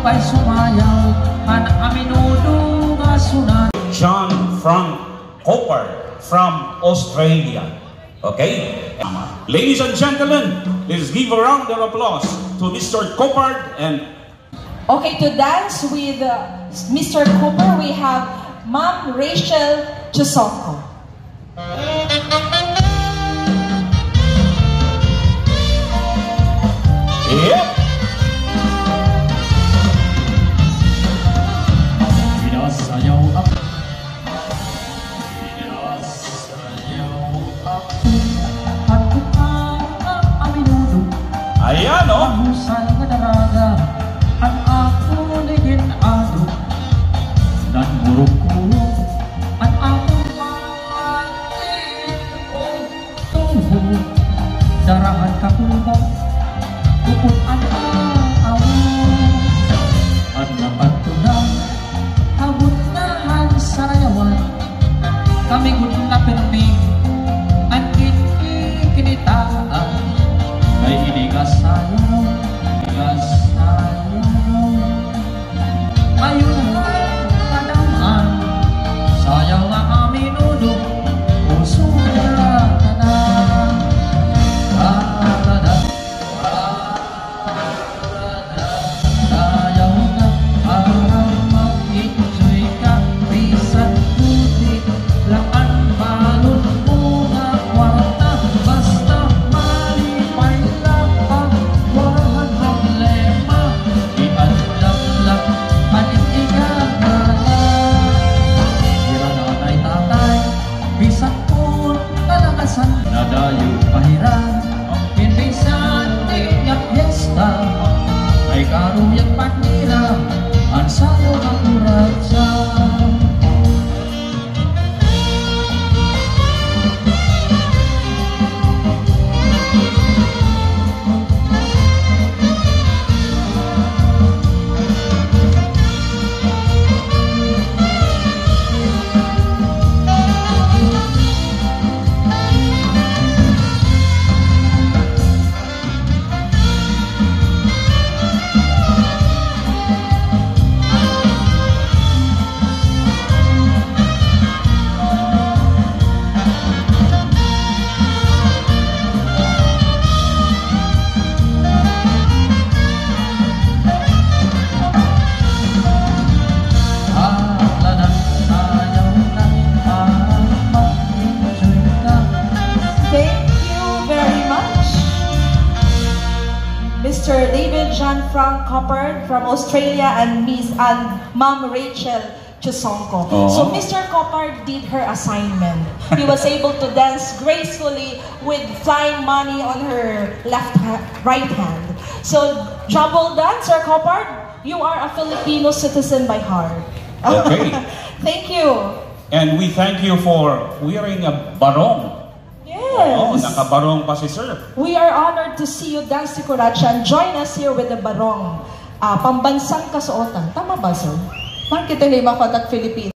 kay sumayaw an aminudo nga sunan. John Frank Copard from Australia. Okay? Ladies and gentlemen, let's give a round of applause to Mr. Copard and... Okay, to dance with Mr. Cooper, we have Ma'am Rachel Chusonko. Yep. Pinasayaw ako. Pinasayaw ako. At kung aminudo. Ayan, o. Mahusay nga daraga. At ako ligin ado. Dan muruk-muruk. At ako matin o tuho. Darahan ka kulba. Upot ang awo. At napantunan. Habot na ang sarayawan. Kami gud na perming. Ang kinitaan. May hindi ka sayaw. Ayun kadaman sayaw nga aminudo puso na tanan sayaw nga para mag-enjoy ka bisan puti laan balon mo nga kwarta basta malipay lang pag walang problema iadlak-lak panindigan ka na tira nanay tatay bisan po kalakasan nadayo pahiran pinbisan tingak yesta ay karuyang panira ang sayo ang kuratsa. Mr. David John Frank Copard from Australia and Ma'am Rachel Chusonko. So Mr. Copard did her assignment. He was able to dance gracefully with flying money on her right hand. So, trouble dancer Copard, you are a Filipino citizen by heart. Okay. Thank you. And we thank you for wearing a barong. Oh, Yes. nakabarong pa si sir. We are honored to see you dance si Kuracha and join us here with the barong. Pambansang kasuotan. Tama ba, sir? Bakit hindi makotak Philippines?